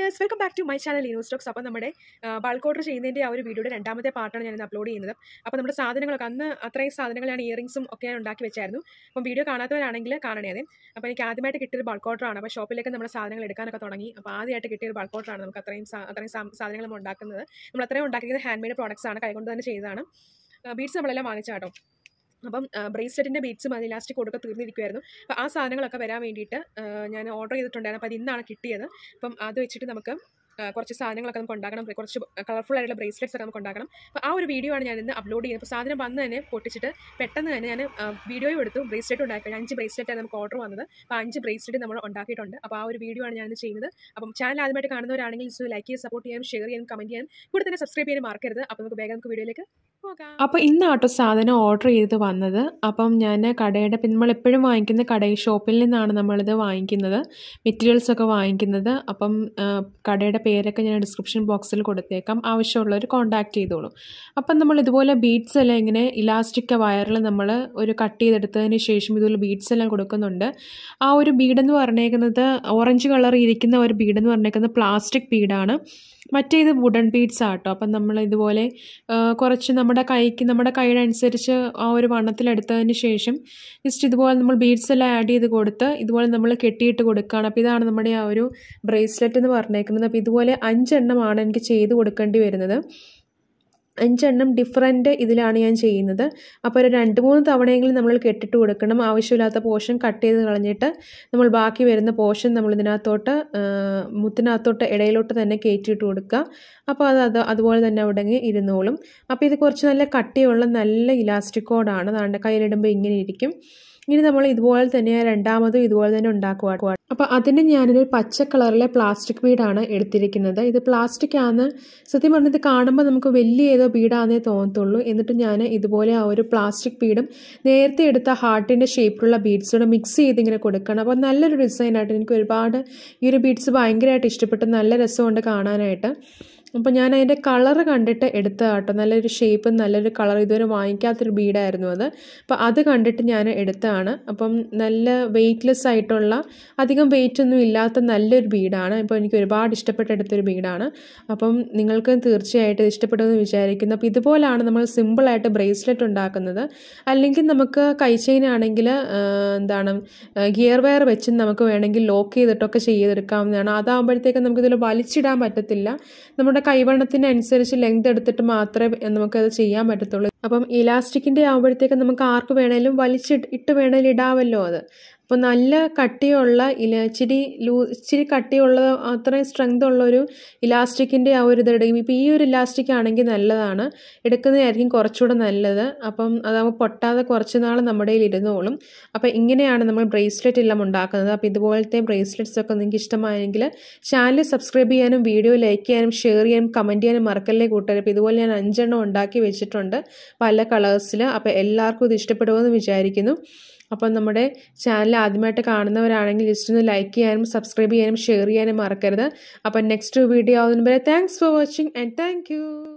viewers, welcome back to my channel Stocks. അപ്പോൾ നമ്മുടെ bulk order ചെയ്യുന്നതിൻ്റെ ആ ഒരു വീഡിയോയുടെ രണ്ടാമത്തെ പാർട്ടാണ് ഞാൻ ഇന്ന് അപ്ലോഡ് ചെയ്യുന്നത്. അപ്പോൾ നമ്മുടെ സാധനങ്ങളൊക്കെ അന്ന് അത്രയും സാധനങ്ങളാണ് ഇയറിംഗ്സും ഒക്കെ ഞാൻ ഉണ്ടാക്കി വെച്ചായിരുന്നു. അപ്പം വീഡിയോ കാണാത്തവരാണെങ്കിൽ കാണണേ അതെ. അപ്പോൾ എനിക്ക് ആദ്യമായിട്ട് കിട്ടിയൊരു ബൾക്ക് ഓർഡറാണ്. അപ്പോൾ ഷോപ്പിലേക്ക് നമ്മുടെ സാധനങ്ങൾ എടുക്കാനൊക്കെ തുടങ്ങി. അപ്പോൾ ആദ്യമായിട്ട് കിട്ടിയൊരു ബൾക്ക് ഓർഡറാണ്. നമുക്ക് അത്രയും സാധനങ്ങൾ നമ്മൾ ഉണ്ടാക്കുന്നത്. നമ്മൾ അത്രയും ഉണ്ടാക്കിയത് ഹാൻഡ് മെയ്ഡ് പ്രോഡക്ട്സ് ആണ്, കൈകൊണ്ട് തന്നെ ചെയ്തതാണ്. ബീഡ്സ് നമ്മളെല്ലാം വാങ്ങിച്ചാട്ടോ. അപ്പം ബ്രേസ്ലെറ്റിൻ്റെ ബീഡ്സും അത് ഇലാസ്റ്റിക് കൊടുക്കുക തീർന്നിരിക്കുമായിരുന്നു. അപ്പോൾ ആ സാധനങ്ങളൊക്കെ വരാൻ വേണ്ടിയിട്ട് ഞാൻ ഓർഡർ ചെയ്തിട്ടുണ്ടായിരുന്നു. അപ്പോൾ അത് ഇന്നാണ് കിട്ടിയത്. അപ്പം അത് വെച്ചിട്ട് നമുക്ക് കുറച്ച് സാധനങ്ങളൊക്കെ നമുക്ക് ഉണ്ടാക്കണം, കുറച്ച് കളർഫുൾ ആയിട്ടുള്ള ബ്രേസ്ലെറ്റ്സ് ഒക്കെ നമുക്ക് ഉണ്ടാക്കണം. അപ്പോൾ ആ ഒരു വീഡിയോ ആണ് ഞാൻ ഇന്ന് അപ്ലോഡ് ചെയ്യുന്നത്. അപ്പോൾ സാധനം വന്ന് തന്നെ പൊട്ടിച്ചിട്ട് പെട്ടെന്ന് തന്നെ ഞാൻ വീഡിയോയും എടുത്തു. ബ്രേസ്ലെറ്റ് ഉണ്ടാക്കി 5 ബ്രേസ്ലെറ്റാണ് നമുക്ക് ഓർഡർ വന്നത്. അപ്പോൾ 5 ബ്രേസ്ലെറ്റ് നമ്മൾ ഉണ്ടാക്കിയിട്ടുണ്ട്. അപ്പോൾ ആ ഒരു വീഡിയോ ആണ് ഞാനിന്ന് ചെയ്യുന്നത്. അപ്പം ചാനൽ ആദ്യമായിട്ട് കാണുന്നവരാണെങ്കിൽ ലൈക്ക് ചെയ്യാൻ, സപ്പോർട്ട് ചെയ്യാനും, ഷെയർ ചെയ്യാനും, കമൻറ്റ് ചെയ്യാനും, കൂടെ തന്നെ സബ്സ്ക്രൈബ് ചെയ്യാനും മറക്കരുത്. അപ്പോൾ നമുക്ക് വേഗം വീഡിയോയിലേക്ക് പോകാം. അപ്പോൾ ഇന്നാട്ടോ സാധനം ഓർഡർ ചെയ്ത് വന്നത്. അപ്പം ഞാൻ കടയുടെ നമ്മളെപ്പോഴും വാങ്ങിക്കുന്ന ഷോപ്പിൽ നിന്നാണ് നമ്മളിത് വാങ്ങിക്കുന്നത്, മെറ്റീരിയൽസ് ഒക്കെ വാങ്ങിക്കുന്നത്. അപ്പം കടയുടെ പേരൊക്കെ ഞാൻ ഡിസ്ക്രിപ്ഷൻ ബോക്സിൽ കൊടുത്തേക്കാം, ആവശ്യമുള്ളവർ കോൺടാക്ട് ചെയ്തോളൂ. അപ്പം നമ്മൾ ഇതുപോലെ ബീഡ്സ് എല്ലാം ഇങ്ങനെ ഇലാസ്റ്റിക് വയറിൽ നമ്മൾ ഒരു കട്ട് ചെയ്തെടുത്തതിന് ശേഷം ഇതുപോലെ ബീഡ്സ് എല്ലാം കൊടുക്കുന്നുണ്ട്. ആ ഒരു ബീഡെന്ന് പറഞ്ഞേക്കുന്നത് ഓറഞ്ച് കളർ ഇരിക്കുന്ന ഒരു ബീഡെന്ന് പറഞ്ഞേക്കുന്നത് പ്ലാസ്റ്റിക് ബീഡാണ്. മറ്റേത് വുഡൻ ബീഡ്സ് ആട്ടോ. അപ്പം നമ്മൾ ഇതുപോലെ കുറച്ച് നമ്മുടെ കൈയുടെ അനുസരിച്ച് ആ ഒരു വണ്ണത്തിലെടുത്തതിന് ശേഷം ജസ്റ്റ് ഇതുപോലെ നമ്മൾ ബീഡ്സ് എല്ലാം ആഡ് ചെയ്ത് കൊടുത്ത് ഇതുപോലെ നമ്മൾ കെട്ടിയിട്ട് കൊടുക്കുകയാണ്. അപ്പോൾ ഇതാണ് നമ്മുടെ ആ ഒരു ബ്രേസ്ലെറ്റ് എന്ന് പറഞ്ഞേക്കുന്നത്. അപ്പോൾ ഇതുപോലെ 5 എണ്ണമാണ് എനിക്ക് ചെയ്ത് കൊടുക്കേണ്ടി വരുന്നത്. 5 എണ്ണം ഡിഫറൻറ്റ് ഇതിലാണ് ഞാൻ ചെയ്യുന്നത്. അപ്പോൾ ഒരു 2-3 തവണയെങ്കിലും നമ്മൾ കെട്ടിട്ട് കൊടുക്കണം. ആവശ്യമില്ലാത്ത പോർഷൻ കട്ട് ചെയ്ത് കളഞ്ഞിട്ട് നമ്മൾ ബാക്കി വരുന്ന പോർഷൻ നമ്മൾ ഇതിനകത്തോട്ട് മുത്തിനകത്തോട്ട് ഇടയിലോട്ട് തന്നെ കയറ്റിയിട്ട് കൊടുക്കുക. അപ്പോൾ അതുപോലെ തന്നെ അവിടെ ഇരുന്നോളും. അപ്പോൾ ഇത് കുറച്ച് നല്ല കട്ടിയുള്ള നല്ല ഇലാസ്റ്റിക് കോഡാണ്. അതാണ്ട് കയ്യിലിടുമ്പോൾ ഇങ്ങനെ ഇരിക്കും. ഇനി നമ്മൾ ഇതുപോലെ തന്നെ രണ്ടാമതും ഇതുപോലെ തന്നെ ഉണ്ടാക്കുക. അപ്പോൾ അതിന് ഞാനൊരു പച്ച കളറിലെ പ്ലാസ്റ്റിക് ബീഡാണ് എടുത്തിരിക്കുന്നത്. ഇത് പ്ലാസ്റ്റിക് ആണ്, സത്യം പറഞ്ഞാൽ ഇത് കാണുമ്പോൾ നമുക്ക് വലിയ ഏതോ ബീഡാണെന്നേ തോന്നത്തുള്ളൂ. എന്നിട്ട് ഞാൻ ഇതുപോലെ ആ ഒരു പ്ലാസ്റ്റിക് ബീഡും നേരത്തെ എടുത്ത ഹാർട്ടിൻ്റെ ഷേപ്പിലുള്ള ബീഡ്സോടെ മിക്സ് ചെയ്ത് ഇങ്ങനെ കൊടുക്കണം. അപ്പോൾ നല്ലൊരു ഡിസൈനായിട്ട് എനിക്ക് ഒരുപാട് ഈ ഒരു ബീഡ്സ് ഭയങ്കരമായിട്ട് ഇഷ്ടപ്പെട്ടു. നല്ല രസമുണ്ട് കാണാനായിട്ട്. അപ്പോൾ ഞാൻ അതിൻ്റെ കളറ് കണ്ടിട്ട് എടുത്തതാട്ടോ. നല്ലൊരു ഷേപ്പും നല്ലൊരു കളർ, ഇതുവരെ വാങ്ങിക്കാത്തൊരു ബീഡായിരുന്നു അത്. അപ്പോൾ അത് കണ്ടിട്ട് ഞാൻ എടുത്തതാണ്. അപ്പം നല്ല വെയ്റ്റ്ലെസ് ആയിട്ടുള്ള, അധികം വെയിറ്റ് ഒന്നും ഇല്ലാത്ത നല്ലൊരു ബീഡാണ്. ഇപ്പോൾ എനിക്ക് ഒരുപാട് ഇഷ്ടപ്പെട്ടെടുത്തൊരു ബീഡാണ്. അപ്പം നിങ്ങൾക്ക് തീർച്ചയായിട്ടും ഇഷ്ടപ്പെടുമെന്ന് വിചാരിക്കുന്നു. അപ്പോൾ ഇതുപോലാണ് നമ്മൾ സിമ്പിളായിട്ട് ബ്രേസ്ലെറ്റ് ഉണ്ടാക്കുന്നത്. അല്ലെങ്കിൽ നമുക്ക് കൈ ചെയിൻ ആണെങ്കിൽ ഗിയർ വയർ വെച്ച് നമുക്ക് വേണമെങ്കിൽ ലോക്ക് ചെയ്തിട്ടൊക്കെ ചെയ്തെടുക്കാവുന്നതാണ്. അതാകുമ്പോഴത്തേക്കും നമുക്കിതിൽ വലിച്ചിടാൻ പറ്റത്തില്ല. നമ്മുടെ കൈവണ്ണത്തിനനുസരിച്ച് ലെങ്ത് എടുത്തിട്ട് മാത്രമേ നമുക്കത് ചെയ്യാൻ പറ്റത്തുള്ളൂ. അപ്പം ഇലാസ്റ്റിക്കിൻ്റെ ആകുമ്പോഴത്തേക്കും നമുക്ക് ആർക്ക് വേണേലും വലിച്ചിട്ട് വേണേലും ഇടാമല്ലോ അത്. അപ്പോൾ നല്ല കട്ടിയുള്ള ഇച്ചിരി കട്ടിയുള്ള അത്രയും സ്ട്രെങ്ത് ഉള്ളൊരു ഇലാസ്റ്റിക്കിൻ്റെ ആ ഒരു ഇതെടുക്കും. ഇപ്പോൾ ഈ ഒരു ഇലാസ്റ്റിക് ആണെങ്കിൽ നല്ലതാണ്, എടുക്കുന്നതായിരിക്കും കുറച്ചുകൂടെ നല്ലത്. അപ്പം അതാകുമ്പോൾ പൊട്ടാതെ കുറച്ച് നാൾ നമ്മുടെ കയ്യിൽ ഇരുന്നോളും. അപ്പോൾ ഇങ്ങനെയാണ് നമ്മൾ ബ്രേസ്ലെറ്റ് എല്ലാം ഉണ്ടാക്കുന്നത്. അപ്പോൾ ഇതുപോലത്തെ ബ്രേസ്ലെറ്റ്സ് ഒക്കെ നിങ്ങൾക്ക് ഇഷ്ടമായെങ്കിൽ ചാനൽ സബ്സ്ക്രൈബ് ചെയ്യാനും വീഡിയോ ലൈക്ക് ചെയ്യാനും ഷെയർ ചെയ്യാനും കമൻറ്റ് ചെയ്യാനും മറക്കല്ലേ കൂട്ടുകാർ. അപ്പോൾ ഇതുപോലെ ഞാൻ 5 എണ്ണം ഉണ്ടാക്കി വെച്ചിട്ടുണ്ട് പല കളേഴ്സിൽ. അപ്പോൾ എല്ലാവർക്കും ഇത് ഇഷ്ടപ്പെടുമെന്ന് വിചാരിക്കുന്നു. അപ്പം നമ്മുടെ ചാനൽ ആദ്യമായിട്ട് കാണുന്നവരാണെങ്കിൽ ജസ്റ്റ് ഒന്ന് ലൈക്ക് ചെയ്യാനും സബ്സ്ക്രൈബ് ചെയ്യാനും ഷെയർ ചെയ്യാനും മറക്കരുത്. അപ്പം നെക്സ്റ്റ് വീഡിയോ ആവുന്നതിന് വരെ thanks for watching and thank U.